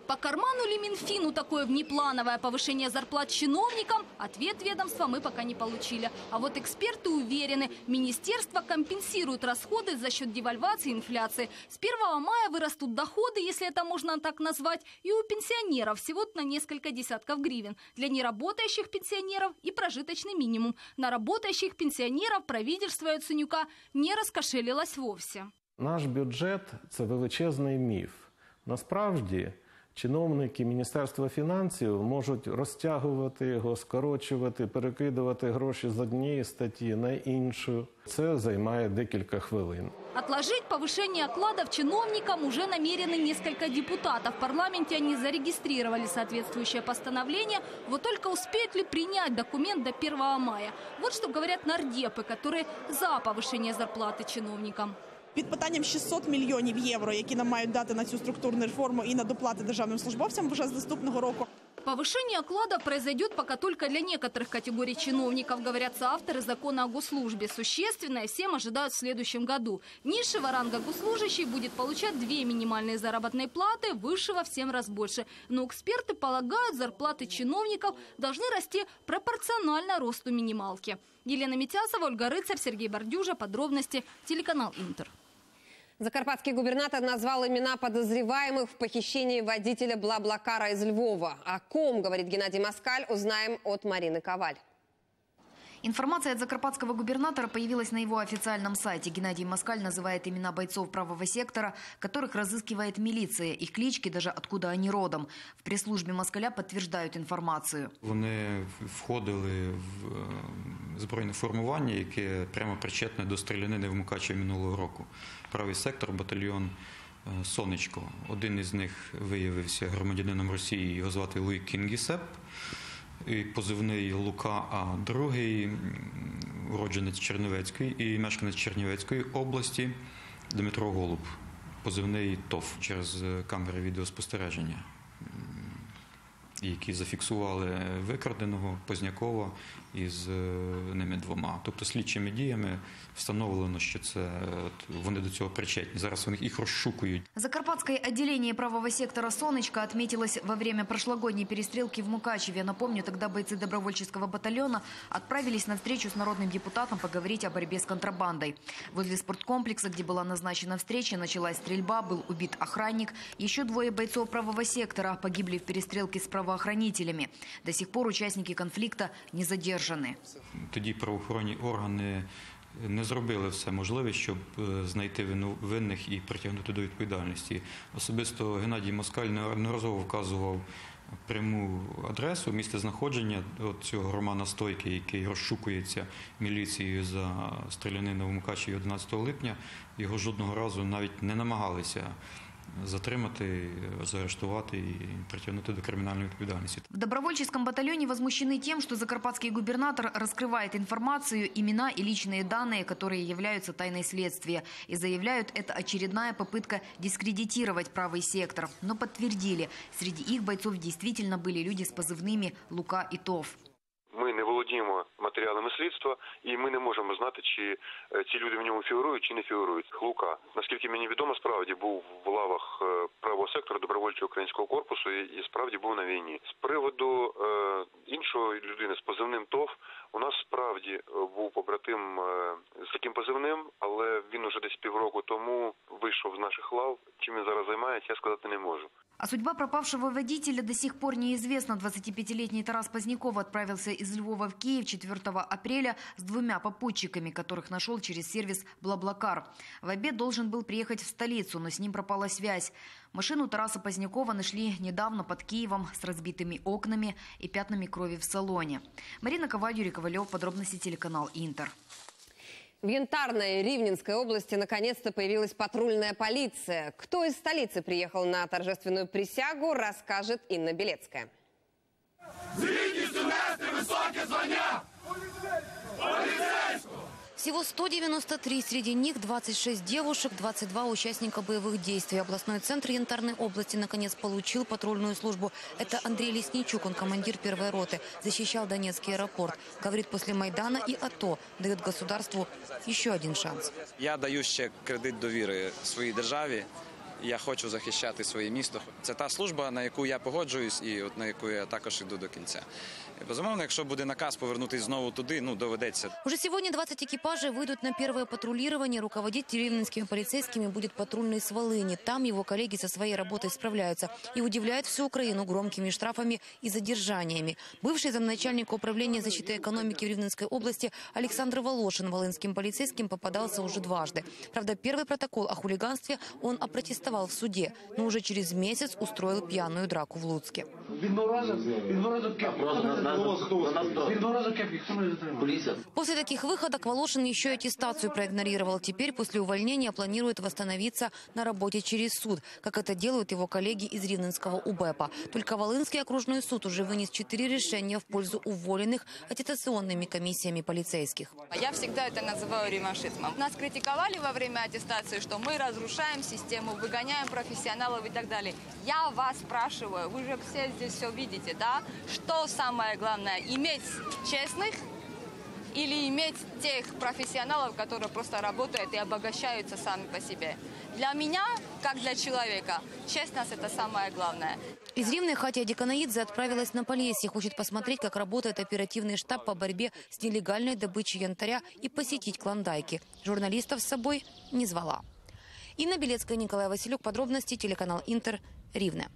По карману ли Минфину такое внеплановое повышение зарплат чиновникам? Ответ ведомства мы пока не получили. А вот эксперты уверены, министерство компенсирует расходы за счет девальвации и инфляции. С первого мая вырастут доходы, если это можно так назвать, и у пенсионеров всего на несколько десятков гривен. Для неработающих пенсионеров и прожиточный минимум. На работающих пенсионеров правительство Яценюка не розкошелилось вовсе.
Наш бюджет – це величезний міф. Насправді, чиновники Міністерства фінансів можуть розтягувати його, скорочувати, перекидувати гроші з однієї статті на іншу. Це займає декілька хвилин.
Отложить повышение окладов чиновникам уже намерены несколько депутатов. В парламенте они зарегистрировали соответствующее постановление. Вот только успеют ли принять документ до первого мая? Вот что говорят нардепы, которые за повышение зарплаты чиновникам.
Під питанням шістсот мільйонів євро, які нам мають дати на цю структурну реформу і на доплати державним службовцям вже з наступного року.
Повышение окладов произойдет пока только для некоторых категорий чиновников, говорят соавторы закона о госслужбе. Существенное всем ожидают в следующем году. Низшего ранга госслужащий будет получать две минимальные заработные платы, высшего в семь раз больше. Но эксперты полагают, зарплаты чиновников должны расти пропорционально росту минималки. Елена Митясова, Ольга Рыцарь, Сергей Бордюжа. Подробности. Телеканал Интер.
Закарпатский губернатор назвал имена подозреваемых в похищении водителя Бла-Блакара из Львова. О ком, говорит Геннадий Москаль, узнаем от Марины Коваль.
Информация от закарпатского губернатора появилась на его официальном сайте. Геннадий Москаль называет имена бойцов правого сектора, которых разыскивает милиция. Их клички, даже откуда они родом. В пресс-службе Москаля подтверждают информацию.
Вони входили в збройне формування, яке прямо причетне до стрілянини в Мукачеві минулого року. Правий сектор, батальйон «Сонечко». Один із них виявився громадянином Росії, його звати Луї Кінгісеп. І позивний Лука, а другий уродженець Чернівецької і мешканець Чернівецької області Дмитро Голуб, позивний ТОВ через камери відеоспостереження, які зафіксували викраденого Познякова із ними двома. Тобто слідчими діями встановлено, що це вони до цього причетні. Зараз вони їх розшукують.
Закарпатское отделение правого сектора «Сонечко» отметилось во время прошлогодней перестрелки в Мукачеве. Напомню, тогда бойцы добровольческого батальона отправились на встречу с народным депутатом поговорить о борьбе с контрабандой. Возле спорткомплекса, где была назначена встреча, началась стрельба, был убит охранник. Еще двое бойцов правого сектора погибли в перестрелке с правоохранителями. До сих пор участники конфликта не задержаны.
Тоді правоохоронні органи не зробили все можливе, щоб знайти винних і притягнути до відповідальності. Особисто Геннадій Москаль неодноразово вказував пряму адресу, місце знаходження цього Романа Стойки, який розшукується міліцією за стрілянину в Мукачеві одинадцятого липня. Його жодного разу навіть не намагалися затримати, заарештувати и притягнути до криминальной ответственности.
В добровольческом батальоне возмущены тем, что закарпатский губернатор раскрывает информацию, имена и личные данные, которые являются тайной следствия. И заявляют, это очередная попытка дискредитировать правый сектор. Но подтвердили, среди их бойцов действительно были люди с позывными «Лука» и «ТОВ».
Ми не володіємо матеріалами слідства, і ми не можемо знати, чи ці люди в ньому фігурують, чи не фігурують. Лука, наскільки мені відомо, справді був в лавах правого сектору добровольчого українського корпусу і справді був на війні. З приводу е, іншої людини з позивним ТОВ, у нас справді був побратим е, з таким позивним, але він уже десь півроку тому вийшов з наших лав. Чим він зараз займається, я сказати не можу.
А судьба пропавшего водителя до сих пор неизвестна. двадцатипятилетний Тарас Поздняков отправился из Львова в Киев четвёртого апреля с двумя попутчиками, которых нашел через сервис «Бла-Блакар». В обед должен был приехать в столицу, но с ним пропала связь. Машину Тараса Позднякова нашли недавно под Киевом с разбитыми окнами и пятнами крови в салоне. Марина Коваль, Юрий Ковалев. Подробности телеканал Интер.
В Янтарной Ривненской области наконец-то появилась патрульная полиция. Кто из столицы приехал на торжественную присягу, расскажет Инна Белецкая.
Всего сто девяносто три, среди них двадцать шесть девушек, двадцать два участника боевых действий. Областной центр Янтарной области наконец получил патрульную службу. Это Андрей Лесничук, он командир первой роты, защищал Донецкий аэропорт. Говорит, после Майдана и АТО дает государству еще один шанс.
Я даю ще кредит довіри своїй державі,
я хочу захищати своє місто. Це та служба, на яку я погоджуюсь і от на яку я також йду до кінця. Безумовно, якщо буде наказ повернутися знову туди, ну, доведеться.
Уже сегодня двадцать экипажей выйдут на первое патрулирование. Руководить рівненськими полицейскими будет патрульный с Волыни. Там его коллеги со своей работой справляются и удивляют всю Украину громкими штрафами и задержаниями. Бывший замначальника управления защиты экономики в Рівненской области Александр Волошин волынским полицейским попадался уже дважды. Правда, первый протокол о хулиганстве он опротестовал в суде, но уже через месяц устроил пьяную драку в Луцке. После таких выходок Волошин еще и аттестацию проигнорировал. Теперь после увольнения планирует восстановиться на работе через суд, как это делают его коллеги из Рівненского УБЭПа. Только Волынский окружной суд уже вынес четыре решения в пользу уволенных аттестационными комиссиями полицейских.
Я всегда это называю реваншизмом. Нас критиковали во время аттестации, что мы разрушаем систему, выгоняем профессионалов и так далее. Я вас спрашиваю, вы же все здесь все видите, да? Что самое главное, иметь честных или иметь тех профессионалов, которые просто работают и обогащаются сами по себе? Для меня, как для человека, честность – это самое главное.
Из Рівне Хатия Диканаидзе отправилась на Полесье. Хочет посмотреть, как работает оперативный штаб по борьбе с нелегальной добычей янтаря и посетить клондайки. Журналистов с собой не звала. Инна Белецкая, Николай Василюк. Подробности, телеканал Интер, Рівне.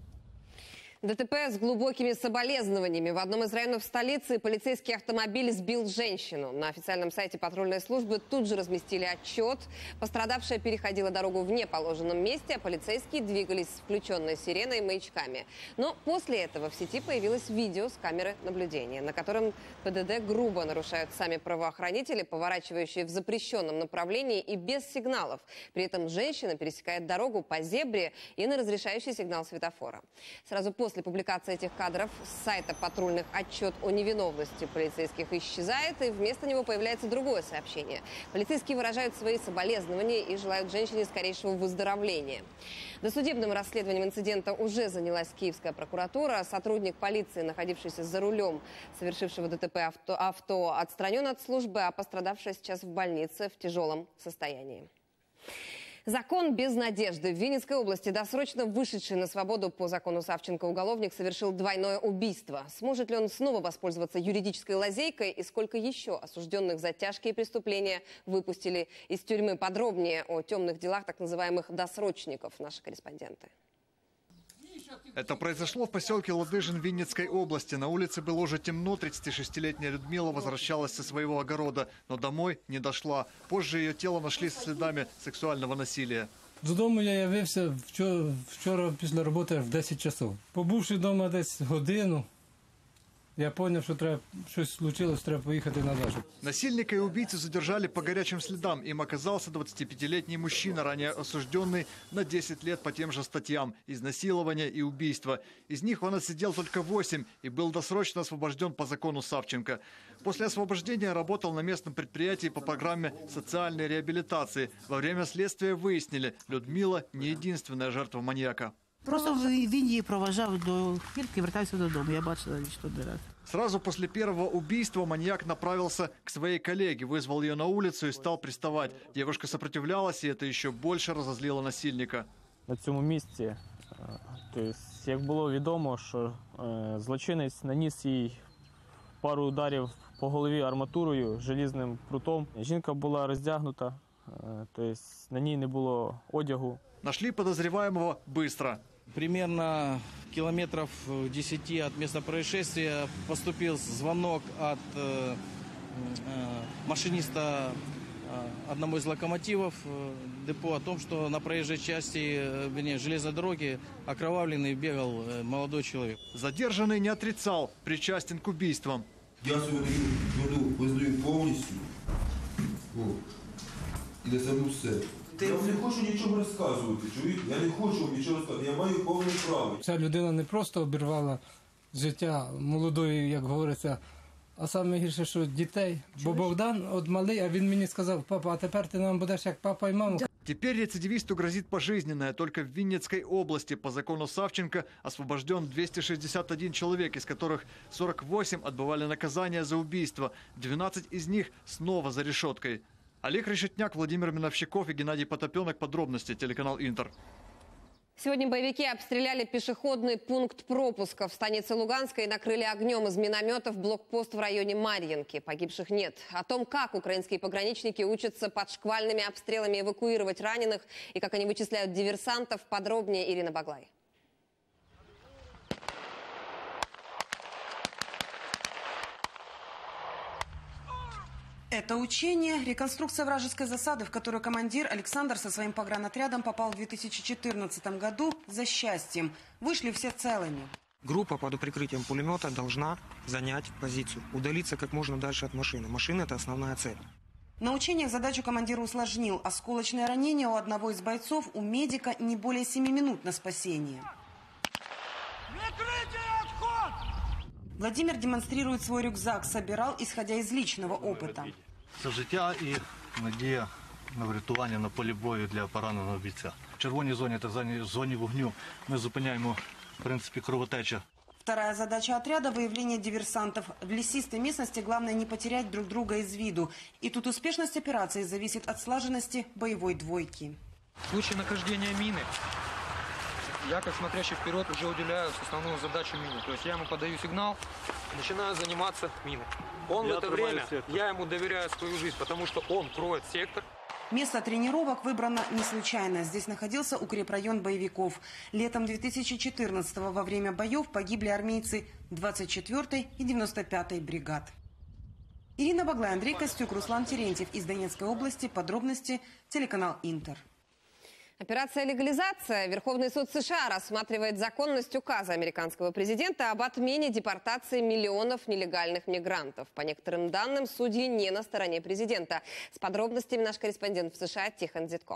ДТП с глубокими соболезнованиями. В одном из районов столицы полицейский автомобиль сбил женщину. На официальном сайте патрульной службы тут же разместили отчет. Пострадавшая переходила дорогу в неположенном месте, а полицейские двигались с включенной сиреной и маячками. Но после этого в сети появилось видео с камеры наблюдения, на котором ПДД грубо нарушают сами правоохранители, поворачивающие в запрещенном направлении и без сигналов. При этом женщина пересекает дорогу по зебре и на разрешающий сигнал светофора. Сразу после После публикации этих кадров с сайта патрульных отчет о невиновности полицейских исчезает, и вместо него появляется другое сообщение. Полицейские выражают свои соболезнования и желают женщине скорейшего выздоровления. Досудебным расследованием инцидента уже занялась Киевская прокуратура. Сотрудник полиции, находившийся за рулем совершившего ДТП авто, авто отстранен от службы, а пострадавшая сейчас в больнице в тяжелом состоянии. Закон без надежды. В Винницкой области досрочно вышедший на свободу по закону Савченко уголовник совершил двойное убийство. Сможет ли он снова воспользоваться юридической лазейкой и сколько еще осужденных за тяжкие преступления выпустили из тюрьмы? Подробнее о темных делах так называемых досрочников наши корреспонденты.
Это произошло в поселке Ладыжин Винницкой области. На улице было уже темно. тридцатишестилетняя Людмила возвращалась со своего огорода, но домой не дошла. Позже ее тело нашли со следами сексуального насилия.
Додому я явився вчора, вчора після роботи в десять часов. Побувши вдома десь годину, я понял, что треба, что-то случилось, треба поехать на дачу.
Насильника и убийцу задержали по горячим следам. Им оказался двадцатипятилетний мужчина, ранее осужденный на десять лет по тем же статьям – изнасилования и убийства. Из них он отсидел только восемь и был досрочно освобожден по закону Савченко. После освобождения работал на местном предприятии по программе социальной реабилитации. Во время следствия выяснили – Людмила не единственная жертва маньяка.
Просто він її провожав до Хірки, вертався додому. Я бачила лише один раз.
Сразу после первого убийства маньяк направился к своей коллеге, вызвал ее на улицу и стал приставать. Девушка сопротивлялась, и это еще больше разозлило насильника.
На цьому місці, тобто, як було відомо, що злочинець наніс їй пару ударів по голові арматурою, желізним прутом. Жінка була роздягнута, тобто на ній не було одягу.
Нашли подозреваемого быстро.
Примерно километров десяти от места происшествия поступил звонок от э, э, машиниста э, одного из локомотивов э, депо о том, что на проезжей части э, вернее, железной дороги окровавленный бегал э, молодой человек.
Задержанный не отрицал, причастен к убийствам.
Я свою вину визнаю повністю і несу все. Я не хочу нічого розказувати, чуєте? Я не хочу нічого розказувати, я маю повне право.
Ця людина не просто обірвала життя молодої, як говориться, а саме гірше, що дітей. Бо Богдан от малий, а він мені сказав: папа, а тепер ти нам будеш як папа і мама.
Теперь рецидивисту грозит пожизненное. Только в Винницкой области по закону Савченко освобожден двести шестьдесят один человек, из которых сорок восемь отбывали наказание за убийство. двенадцать из них снова за решеткой. Олег Решетняк, Владимир Миновщиков и Геннадий Потопенок. Подробности. Телеканал Интер.
Сегодня боевики обстреляли пешеходный пункт пропуска в станице Луганской и накрыли огнем из минометов блокпост в районе Марьинки. Погибших нет. О том, как украинские пограничники учатся под шквальными обстрелами эвакуировать раненых и как они вычисляют диверсантов, подробнее Ирина Баглай.
Это учение – реконструкция вражеской засады, в которую командир Александр со своим погранотрядом попал в две тысячи четырнадцатом году за счастьем. Вышли все целыми.
Группа под прикрытием пулемета должна занять позицию, удалиться как можно дальше от машины. Машина – это основная цель.
На учениях задачу командир усложнил. Осколочное ранение у одного из бойцов, у медика не более семи минут на спасение. Владимир демонстрирует свой рюкзак, собирал, исходя из личного опыта.
Це життя і надія на врятування на полі бою для пораненого бійця. В червоній зоні та в зоні вогню ми зупиняємо, в принципі, кровотеча.
Вторая задача отряда – выявление диверсантов. В лесистой местности главное не потерять друг друга из виду. И тут успешность операции зависит от слаженности боевой двойки.
В случае нахождения мины я, как смотрящий вперед, уже уделяю основную задачу мины. То есть я ему подаю сигнал, начинаю заниматься миной. Он я в это время, сектор. Я ему доверяю свою жизнь, потому что он кроет сектор.
Место тренировок выбрано не случайно. Здесь находился укрепрайон боевиков. Летом две тысячи четырнадцатого во время боев погибли армейцы двадцать четвёртой и девяносто пятой бригад. Ирина Баглай, Андрей Костюк, Руслан Терентьев из Донецкой области. Подробности телеканал Интер.
Операция «Легализация». Верховный суд США рассматривает законность указа американского президента об отмене депортации миллионов нелегальных мигрантов. По некоторым данным, судьи не на стороне президента. С подробностями наш корреспондент в США Тихон Зитко.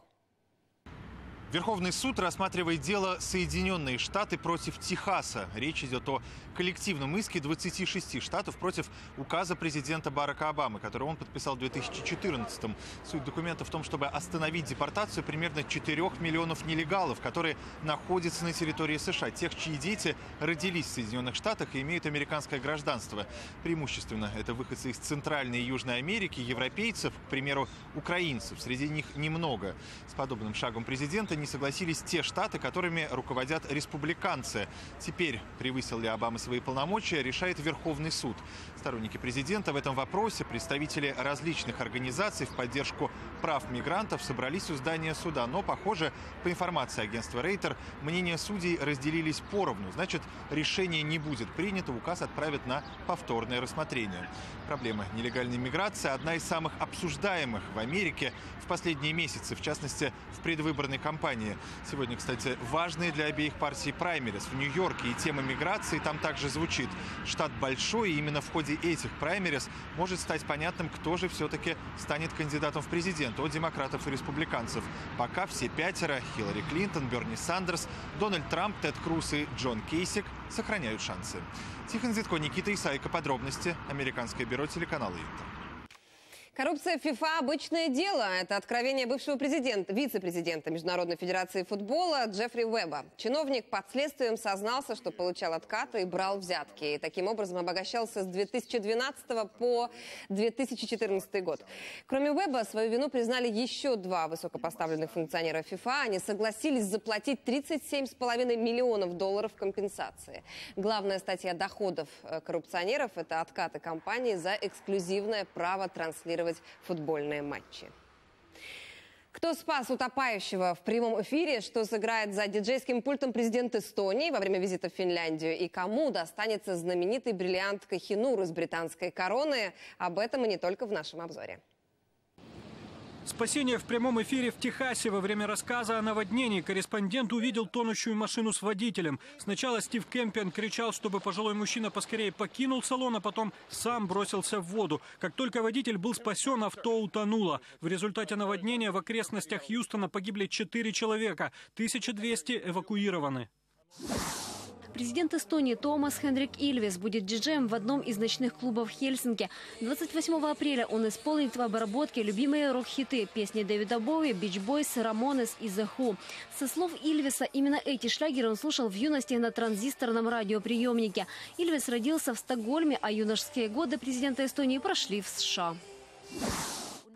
Верховный суд рассматривает дело «Соединенные Штаты против Техаса». Речь идет о коллективном иске двадцати шести штатов против указа президента Барака Обамы, который он подписал в две тысячи четырнадцатом. Суть документа в том, чтобы остановить депортацию примерно четырёх миллионов нелегалов, которые находятся на территории США. Тех, чьи дети родились в Соединенных Штатах и имеют американское гражданство. Преимущественно это выходцы из Центральной и Южной Америки, европейцев, к примеру, украинцев. Среди них немного. С подобным шагом президента не согласились те штаты, которыми руководят республиканцы. Теперь, превысил ли Обама свои полномочия, решает Верховный суд. Сторонники президента в этом вопросе, представители различных организаций в поддержку прав мигрантов собрались у здания суда. Но, похоже, по информации агентства Рейтер, мнения судей разделились поровну. Значит, решение не будет принято, указ отправят на повторное рассмотрение. Проблема нелегальной миграции – одна из самых обсуждаемых в Америке в последние месяцы, в частности, в предвыборной кампании. Сегодня, кстати, важные для обеих партий праймерис в Нью-Йорке, и тема миграции там также звучит. Штат большой, и именно в ходе этих праймерис может стать понятным, кто же все-таки станет кандидатом в президенты от демократов и республиканцев. Пока все пятеро – Хиллари Клинтон, Берни Сандерс, Дональд Трамп, Тед Круз и Джон Кейсик – сохраняют шансы. Тихон Зитко, Никита Исайко. Подробности. Американское бюро телеканала Интер.
Коррупция в ФИФА – обычное дело. Это откровение бывшего президента, вице-президента Международной федерации футбола Джеффри Уэба. Чиновник под следствием сознался, что получал откаты и брал взятки. И таким образом обогащался с две тысячи двенадцатого по две тысячи четырнадцатый год. Кроме Уэба, свою вину признали еще два высокопоставленных функционера ФИФА. Они согласились заплатить тридцать семь с половиной миллионов долларов компенсации. Главная статья доходов коррупционеров – это откаты компании за эксклюзивное право транслировать футбольные матчи. Кто спас утопающего в прямом эфире, что сыграет за диджейским пультом президент Эстонии во время визита в Финляндию и кому достанется знаменитый бриллиант Кохинур из британской короны, об этом и не только в нашем обзоре.
Спасение в прямом эфире в Техасе. Во время рассказа о наводнении корреспондент увидел тонущую машину с водителем. Сначала Стив Кемпион кричал, чтобы пожилой мужчина поскорее покинул салон, а потом сам бросился в воду. Как только водитель был спасен, авто утонуло. В результате наводнения в окрестностях Хьюстона погибли четыре человека. тысяча двести эвакуированы.
Президент Эстонии Томас Хендрик Ильвес будет диджеем в одном из ночных клубов Хельсинки. двадцать восьмого апреля он исполнит в обработке любимые рок-хиты, песни Дэвида Боуи, Бич Бойс, Рамонес и The Who. Со слов Ильвеса, именно эти шлягеры он слушал в юности на транзисторном радиоприемнике. Ильвес родился в Стокгольме, а юношеские годы президента Эстонии прошли в США.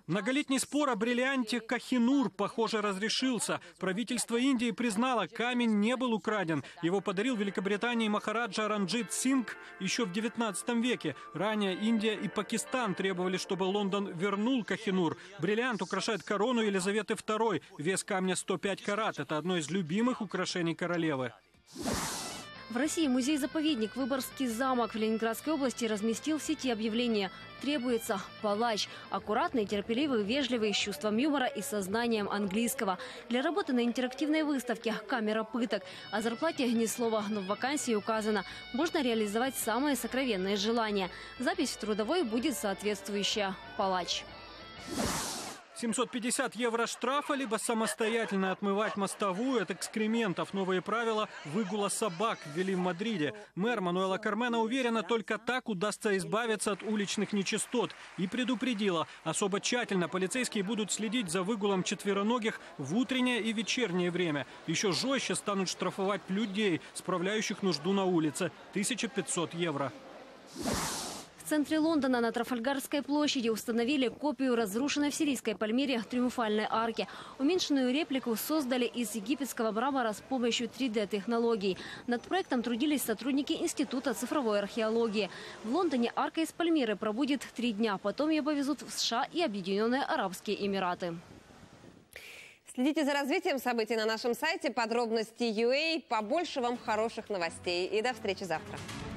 Многолетний спор о бриллианте Кохинур, похоже, разрешился. Правительство Индии признало, камень не был украден. Его подарил Великобритании махараджа Ранджит Сингх еще в девятнадцатом веке. Ранее Индия и Пакистан требовали, чтобы Лондон вернул Кохинур. Бриллиант украшает корону Елизаветы второй. Вес камня сто пять карат. Это одно из любимых украшений королевы.
В России музей-заповедник «Выборгский замок» в Ленинградской области разместил в сети объявление «Требуется палач». Аккуратный, терпеливый, вежливый, с чувством юмора и сознанием английского. Для работы на интерактивной выставке «Камера пыток». О зарплате ни слова, но в вакансии указано. Можно реализовать самые сокровенные желания. Запись в трудовой будет соответствующая «Палач».
семьсот пятьдесят евро штрафа, либо самостоятельно отмывать мостовую от экскрементов. Новые правила выгула собак ввели в Мадриде. Мэр Мануэла Кармена уверена, только так удастся избавиться от уличных нечистот. И предупредила, особо тщательно полицейские будут следить за выгулом четвероногих в утреннее и вечернее время. Еще жестче станут штрафовать людей, справляющих нужду на улице. тысяча пятьсот евро.
В центре Лондона на Трафальгарской площади установили копию разрушенной в сирийской Пальмире триумфальной арки. Уменьшенную реплику создали из египетского мрамора с помощью три дэ технологий. Над проектом трудились сотрудники Института цифровой археологии. В Лондоне арка из Пальмиры пробудет три дня. Потом ее повезут в США и Объединенные Арабские Эмираты.
Следите за развитием событий на нашем сайте подробности точка ю а. Побольше вам хороших новостей. И до встречи завтра.